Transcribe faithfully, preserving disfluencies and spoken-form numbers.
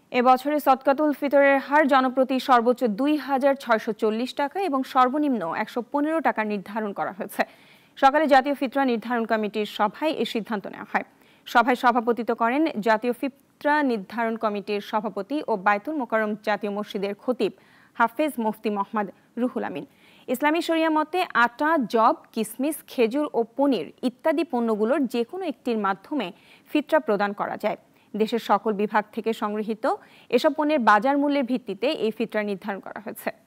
এবছরে সদকাতুল ফিতরের হার জনপ্রতি সর্বোচ্চ দুই হাজার ছয়শো চল্লিশ টাকা এবং সর্বনিম্ন একশো পনেরো টাকা নির্ধারণ করা হয়েছে। সকালে জাতীয় ফিতরা নির্ধারণ কমিটির সভায় এই সিদ্ধান্ত নেওয়া হয়। সভায় সভাপতিত্ব করেন জাতীয় ফিতরা নির্ধারণ কমিটির সভাপতি ও বায়তুল মোকাররম জাতীয় মসজিদের খতিব হাফেজ মুফতি মোহাম্মদ রুহুল আমিন। ইসলামী শরিয়া মতে আটা, জব, কিসমিস, খেজুর ও পনির ইত্যাদি পণ্যগুলোর যে কোনো একটির মাধ্যমে ফিতরা প্রদান করা যায়। দেশের সকল বিভাগ থেকে সংগৃহীত এসব পণ্যের বাজার মূল্যের ভিত্তিতে এই ফিতরা নির্ধারণ করা হয়েছে।